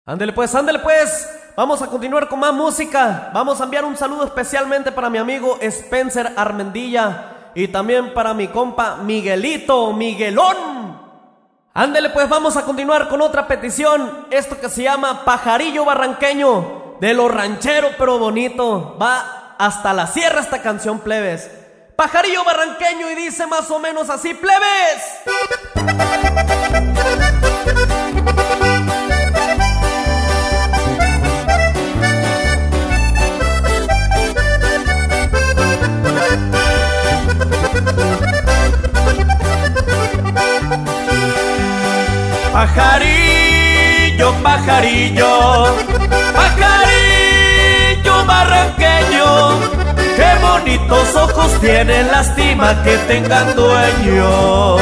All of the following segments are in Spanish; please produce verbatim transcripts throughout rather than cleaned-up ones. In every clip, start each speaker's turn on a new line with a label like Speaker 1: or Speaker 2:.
Speaker 1: Ándele pues, ándele pues. Vamos a continuar con más música. Vamos a enviar un saludo especialmente para mi amigo Spencer Armendilla y también para mi compa Miguelito, Miguelón. Ándele pues, vamos a continuar con otra petición. Esto que se llama Pajarillo Barranqueño, de lo ranchero pero bonito. Va hasta la sierra esta canción, plebes. Pajarillo Barranqueño, y dice más o menos así, plebes. Pajarillo, pajarillo, pajarillo barranqueño, qué bonitos ojos tienen, lástima que tengan dueño.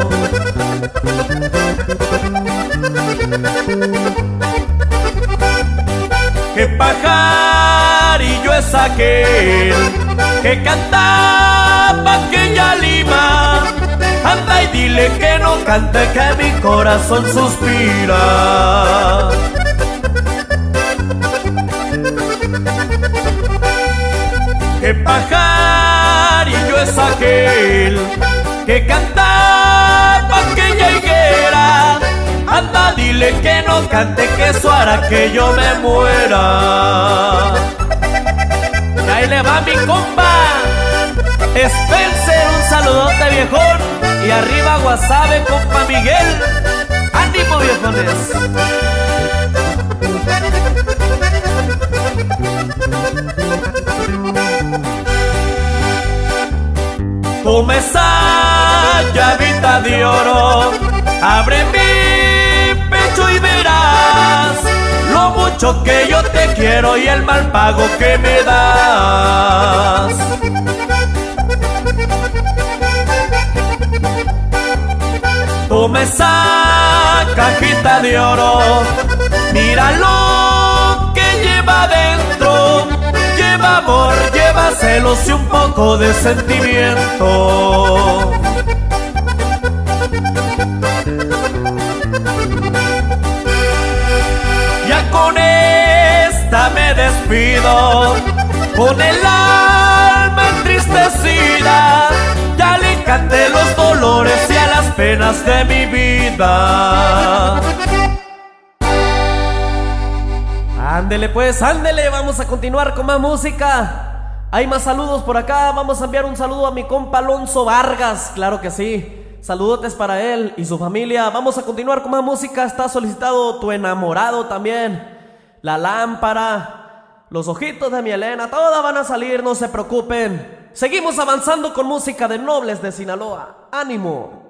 Speaker 1: ¿Qué pajarillo es aquel que cantaba aquella lima? Anda y dile que no cante, que mi corazón suspira. ¿Qué pajarillo es aquel que cantaba aquella higuera? Anda, dile que no cante, que eso hará que yo me muera. Y ahí le va mi compa Spencer, un saludote, viejón. Y arriba Guasave, compa Miguel. ¡Ánimo, viejones! Toma esa llavita de oro, abre mi pecho y verás lo mucho que yo te quiero y el mal pago que me das. Toma esa cajita de oro, mira lo que lleva dentro. Lleva amor, lleva celos y un poco de sentimiento. Ya con esta me despido, con el alma entristecida. Ya le canté los dolores y a las penas de mi vida. Ándele pues, ándele, vamos a continuar con más música. Hay más saludos por acá. Vamos a enviar un saludo a mi compa Alonso Vargas, claro que sí. Saludotes para él y su familia. Vamos a continuar con más música. Está solicitado Tu Enamorado también, La Lámpara, Los Ojitos de mi Elena. Todas van a salir, no se preocupen. Seguimos avanzando con música de Nobles de Sinaloa. ¡Ánimo!